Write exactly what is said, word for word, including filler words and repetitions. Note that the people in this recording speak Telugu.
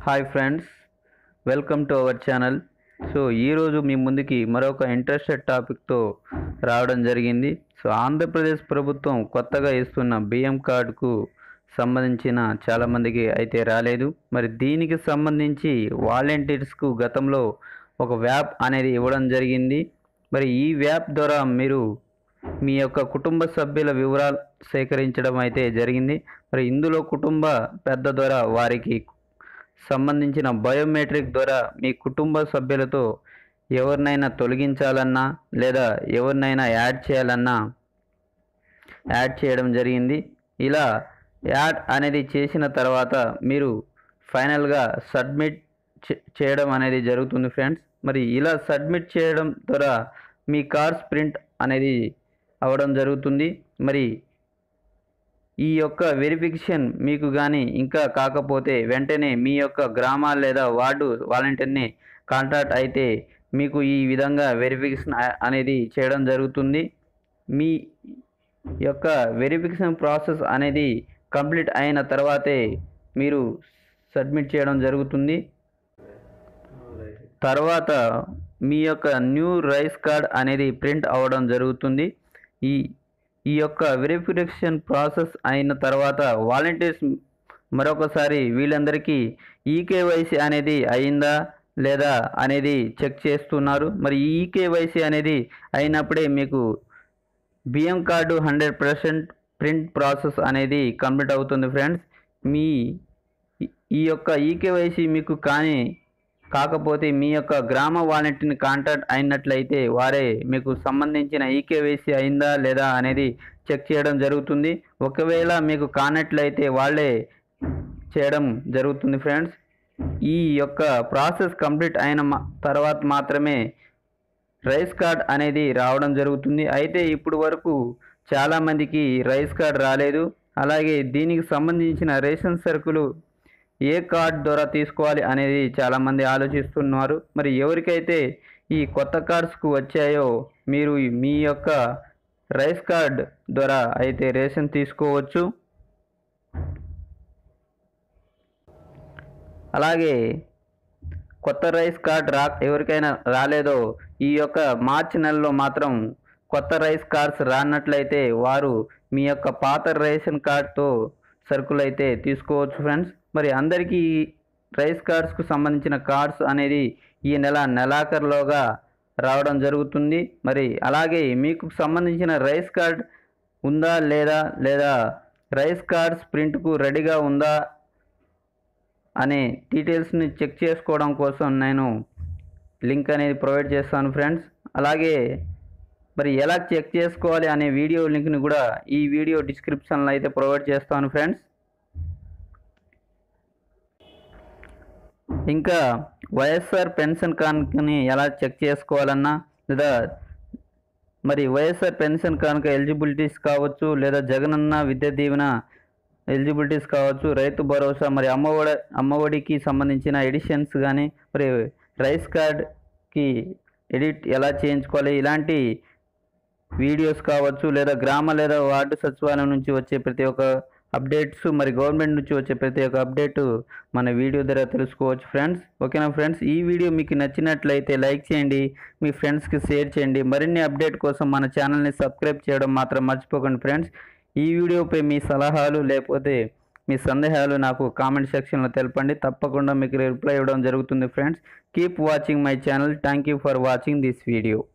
Hi friends, welcome to our channel. So ఈరోజు మీ ముందుకి మరొక ఇంట్రెస్టెడ్ టాపిక్తో రావడం జరిగింది. సో ఆంధ్రప్రదేశ్ ప్రభుత్వం కొత్తగా ఇస్తున్న బియ్యం కార్డుకు సంబంధించిన చాలామందికి అయితే రాలేదు. మరి దీనికి సంబంధించి వాలంటీర్స్కు గతంలో ఒక వ్యాప్ అనేది ఇవ్వడం జరిగింది. మరి ఈ వ్యాప్ ద్వారా మీరు మీ యొక్క కుటుంబ సభ్యుల వివరాలు సేకరించడం అయితే జరిగింది. మరి ఇందులో కుటుంబ పెద్ద ద్వారా వారికి సంబంధించిన బయోమెట్రిక్ ద్వారా మీ కుటుంబ సభ్యులతో ఎవరినైనా తొలగించాలన్నా లేదా ఎవరినైనా యాడ్ చేయాలన్నా యాడ్ చేయడం జరిగింది. ఇలా యాడ్ అనేది చేసిన తర్వాత మీరు ఫైనల్గా సబ్మిట్ చేయడం అనేది జరుగుతుంది ఫ్రెండ్స్. మరి ఇలా సబ్మిట్ చేయడం ద్వారా మీ కార్డ్స్ ప్రింట్ అనేది అవ్వడం జరుగుతుంది. మరి ఈ యొక్క వెరిఫికేషన్ మీకు కానీ ఇంకా కాకపోతే వెంటనే మీ యొక్క గ్రామ లేదా వార్డు వాలంటీర్ని కాంటాక్ట్ అయితే మీకు ఈ విధంగా వెరిఫికేషన్ అనేది చేయడం జరుగుతుంది. మీ యొక్క వెరిఫికేషన్ ప్రాసెస్ అనేది కంప్లీట్ అయిన తర్వాతే మీరు సబ్మిట్ చేయడం జరుగుతుంది. తర్వాత మీ యొక్క న్యూ రైస్ కార్డ్ అనేది ప్రింట్ అవ్వడం జరుగుతుంది. ఈ ఈ యొక్క వెరిఫికేషన్ ప్రాసెస్ అయిన తర్వాత వాలంటీర్స్ మరొకసారి వీళ్ళందరికీ ఈకేవైసీ అనేది అయిందా లేదా అనేది చెక్ చేస్తున్నారు. మరి ఈకేవైసీ అనేది అయినప్పుడే మీకు బియ్యం card hundred percent print process అనేది కంప్లీట్ అవుతుంది ఫ్రెండ్స్. మీ ఈ యొక్క ఈకేవైసీ మీకు కానీ కాకపోతే మీ యొక్క గ్రామ వాలంటీర్ని కాంటాక్ట్ అయినట్లయితే వారే మీకు సంబంధించిన ఈకేవైసీ అయిందా లేదా అనేది చెక్ చేయడం జరుగుతుంది. ఒకవేళ మీకు కానట్లయితే వాళ్ళే చేయడం జరుగుతుంది ఫ్రెండ్స్. ఈ యొక్క ప్రాసెస్ కంప్లీట్ అయిన తర్వాత మాత్రమే రైస్ కార్డ్ అనేది రావడం జరుగుతుంది. అయితే ఇప్పుడు వరకు చాలామందికి రైస్ కార్డ్ రాలేదు. అలాగే దీనికి సంబంధించిన రేషన్ సరుకులు ఏ కార్డ్ ద్వారా తీసుకోవాలి అనేది చాలామంది ఆలోచిస్తున్నారు. మరి ఎవరికైతే ఈ కొత్త కార్డ్స్కు వచ్చాయో మీరు మీ యొక్క రైస్ కార్డ్ ద్వారా అయితే రేషన్ తీసుకోవచ్చు. అలాగే కొత్త రైస్ కార్డ్ రా ఎవరికైనా రాలేదో ఈ యొక్క మార్చి నెలలో మాత్రం కొత్త రైస్ కార్డ్స్ రానట్లయితే వారు మీ యొక్క పాత రేషన్ కార్డ్తో సరుకులు అయితే తీసుకోవచ్చు ఫ్రెండ్స్. మరి అందరికీ రైస్ కార్డ్స్కు సంబంధించిన కార్డ్స్ అనేది ఈ నెల నెలాఖరులోగా రావడం జరుగుతుంది. మరి అలాగే మీకు సంబంధించిన రైస్ కార్డ్ ఉందా లేదా లేదా రైస్ కార్డ్స్ ప్రింట్కు రెడీగా ఉందా అనే డీటెయిల్స్ని చెక్ చేసుకోవడం కోసం నేను లింక్ అనేది ప్రొవైడ్ చేస్తాను ఫ్రెండ్స్. అలాగే మరి ఎలా చెక్ చేసుకోవాలి అనే వీడియో లింక్ని కూడా ఈ వీడియో డిస్క్రిప్షన్లో అయితే ప్రొవైడ్ చేస్తాను ఫ్రెండ్స్. ఇంకా వైఎస్ఆర్ పెన్షన్ కానుకని ఎలా చెక్ చేసుకోవాలన్నా లేదా మరి వైఎస్ఆర్ పెన్షన్ కానుక ఎలిజిబిలిటీస్ కావచ్చు లేదా జగనన్న విద్యా దీవెన ఎలిజిబిలిటీస్ కావచ్చు, రైతు భరోసా, మరి అమ్మఒడి అమ్మఒడికి సంబంధించిన ఎడిషన్స్ కానీ మరి రైస్ కార్డ్కి ఎడిట్ ఎలా చేయించుకోవాలి ఇలాంటి వీడియోస్ కావచ్చు లేదా గ్రామ లేదా వార్డు సచివాలయం నుంచి వచ్చే ప్రతి ఒక్క అప్డేట్స్ మరి గవర్నమెంట్ నుంచి వచ్చే ప్రతి ఒక్క అప్డేట్ మన వీడియో ద్వారా తెలుసుకోవచ్చు ఫ్రెండ్స్. ఓకేనా ఫ్రెండ్స్, ఈ వీడియో మీకు నచ్చినట్లయితే లైక్ చేయండి, మీ ఫ్రెండ్స్కి షేర్ చేయండి. మరిన్ని అప్డేట్ కోసం మన ఛానల్ని సబ్స్క్రైబ్ చేయడం మాత్రం మర్చిపోకండి ఫ్రెండ్స్. ఈ వీడియోపై మీ సలహాలు లేకపోతే మీ సందేహాలు నాకు కామెంట్ సెక్షన్లో తెలపండి. తప్పకుండా మీకు రిప్లై ఇవ్వడం జరుగుతుంది friends. Keep watching my channel. Thank you for watching this video.